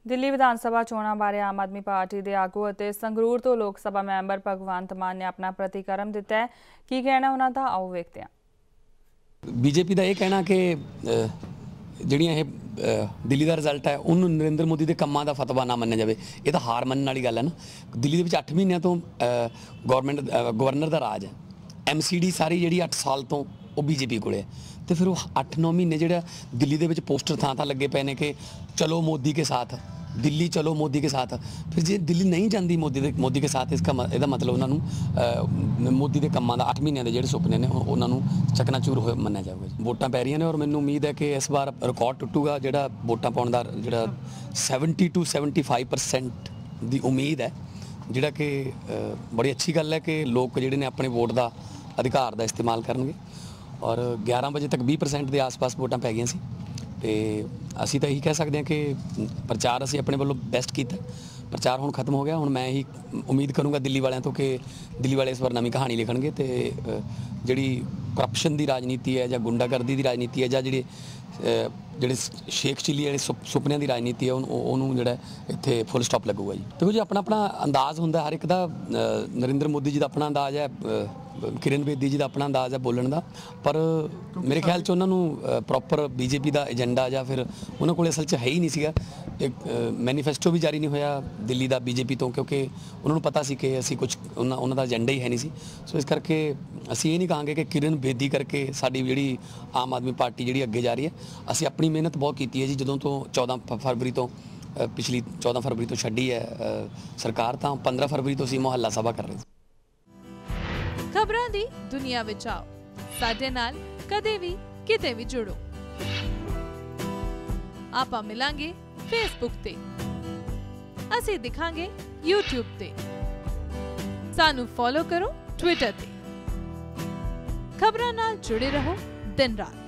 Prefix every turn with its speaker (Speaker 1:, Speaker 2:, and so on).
Speaker 1: दिल्ली विधान सभा चोणां बारे आम आदमी पार्टी के आगू और संगरूर तो लोक सभा मैंबर भगवंत मान ने अपना प्रतिक्रम दिता है। की कहना उन्हों का आओ वेखते हैं।
Speaker 2: बीजेपी का यह कहना कि ਜਿਹੜੀਆਂ ਇਹ ਦਿੱਲੀ ਦਾ ਰਿਜ਼ਲਟ ਹੈ ਉਹਨੂੰ ਨਰਿੰਦਰ ਮੋਦੀ ਦੇ ਕੰਮਾਂ ਦਾ ਫਤਵਾ ਨਾ ਮੰਨਿਆ ਜਾਵੇ, ਇਹ ਤਾਂ ਹਾਰ ਮੰਨਣ ਵਾਲੀ ਗੱਲ ਹੈ ਨਾ। ਦਿੱਲੀ ਦੇ ਵਿੱਚ 8 ਮਹੀਨਿਆਂ ਤੋਂ ਗਵਰਨਰ ਦਾ ਰਾਜ ਹੈ। MCD ਸਾਰੀ ਜਿਹੜੀ 8 ਸਾਲ ਤੋਂ ਉਹ ਬੀਜੇਪੀ ਕੋਲੇ ਹੈ ਤੇ ਫਿਰ ਉਹ 8-9 ਮਹੀਨੇ ਜਿਹੜਾ ਦਿੱਲੀ ਦੇ ਵਿੱਚ ਪੋਸਟਰ ਥਾਂ ਲੱਗੇ ਪਏ ਨੇ ਕਿ ਚਲੋ ਮੋਦੀ ਕੇ ਸਾਥ, दिल्ली चलो मोदी के साथ। फिर जे दिल्ली नहीं जाती मोदी के साथ, इसका ਇਹਦਾ मतलब उन्होंने मोदी के ਕੰਮਾਂ ਦਾ 8 ਮਹੀਨਿਆਂ ਦੇ ਜਿਹੜੇ ਸੁਪਨੇ ਨੇ ਉਹਨਾਂ ਨੂੰ ਚਕਨਾਚੂਰ ਹੋਏ ਮੰਨਿਆ ਜਾਊਗਾ। ਵੋਟਾਂ ਪੈ ਰਹੀਆਂ ਨੇ ਔਰ ਮੈਨੂੰ ਉਮੀਦ ਹੈ ਕਿ ਇਸ ਵਾਰ ਰਿਕਾਰਡ ਟੁੱਟੂਗਾ। ਜਿਹੜਾ ਵੋਟਾਂ ਪਾਉਣ ਦਾ ਜਿਹੜਾ 70 to 75% ਦੀ ਉਮੀਦ ਹੈ, ਜਿਹੜਾ ਕਿ ਬੜੀ ਅੱਛੀ ਗੱਲ ਹੈ ਕਿ ਲੋਕ ਜਿਹੜੇ ਨੇ ਆਪਣੇ ਵੋਟ ਦਾ ਅਧਿਕਾਰ ਦਾ ਇਸਤੇਮਾਲ ਕਰਨਗੇ। ਔਰ 11 ਵਜੇ ਤੱਕ 20% ਦੇ ਆਸ-ਪਾਸ ਵੋਟਾਂ ਪੈ ਗਈਆਂ ਸੀ ਤੇ ਅਸੀਂ ਤਾਂ ਇਹੀ ਕਹਿ ਸਕਦੇ ਹਾਂ ਕਿ ਪ੍ਰਚਾਰ ਅਸੀਂ ਆਪਣੇ ਵੱਲੋਂ ਬੈਸਟ ਕੀਤਾ। ਪ੍ਰਚਾਰ ਹੁਣ ਖਤਮ ਹੋ ਗਿਆ। ਹੁਣ ਮੈਂ ਇਹੀ ਉਮੀਦ ਕਰੂੰਗਾ ਦਿੱਲੀ ਵਾਲਿਆਂ ਤੋਂ ਕਿ ਦਿੱਲੀ ਵਾਲੇ ਇਸ ਵਾਰ ਨਵੀਂ ਕਹਾਣੀ ਲਿਖਣਗੇ ਤੇ ਜਿਹੜੀ ਕਰਪਸ਼ਨ ਦੀ ਰਾਜਨੀਤੀ ਹੈ ਜਾਂ ਗੁੰਡਾਗਰਦੀ ਦੀ ਰਾਜਨੀਤੀ ਹੈ ਜਾਂ ਜਿਹੜੇ ਸ਼ੇਖ ਚਿੱਲੀ ਵਾਲੇ ਸੁਪਨਿਆਂ ਦੀ ਰਾਜਨੀਤੀ ਹੈ ਉਹਨੂੰ ਜਿਹੜਾ ਇੱਥੇ ਫੁੱਲ ਸਟਾਪ ਲੱਗੂਗਾ ਜੀ। ਦੇਖੋ ਜੀ, ਆਪਣਾ ਆਪਣਾ ਅੰਦਾਜ਼ ਹੁੰਦਾ ਹਰ ਇੱਕ ਦਾ। ਨਰਿੰਦਰ ਮੋਦੀ ਜੀ ਦਾ ਆਪਣਾ ਅੰਦਾਜ਼ ਹੈ, किरण बेदी जी का अपना अंदाज़ है बोलने का, पर मेरे ख्याल च उन्होंने प्रॉपर बीजेपी का एजेंडा या फिर उन्होंने को असल च है ही नहीं सीगा। एक मैनीफेस्टो भी जारी नहीं होया दिल्ली का बीजेपी तो, क्योंकि उन्होंने पता सी कि असी कुछ उन्होंने एजेंडा ही है नहीं सी। सो इस करके असी ये नहीं कहांगे कि किरण बेदी करके साडी जिहड़ी आम आदमी पार्टी जिहड़ी अगे जा रही है। असी अपनी मेहनत बहुत की है जी। जदों तो 14 फरवरी तो पिछली 14 फरवरी तो छड्डी है सरकार, तो 15 फरवरी तो असी मुहल्ला सभा कर रहे।
Speaker 3: खबरां दी दुनिया विच आओ, साडे नाल कदे भी किते भी जुड़ो। आपां मिलांगे फेसबुक ते, असीं दिखांगे यूट्यूब ते, सानू फॉलो करो ट्विटर ते। खबरां नाल जुड़े रहो दिन रात।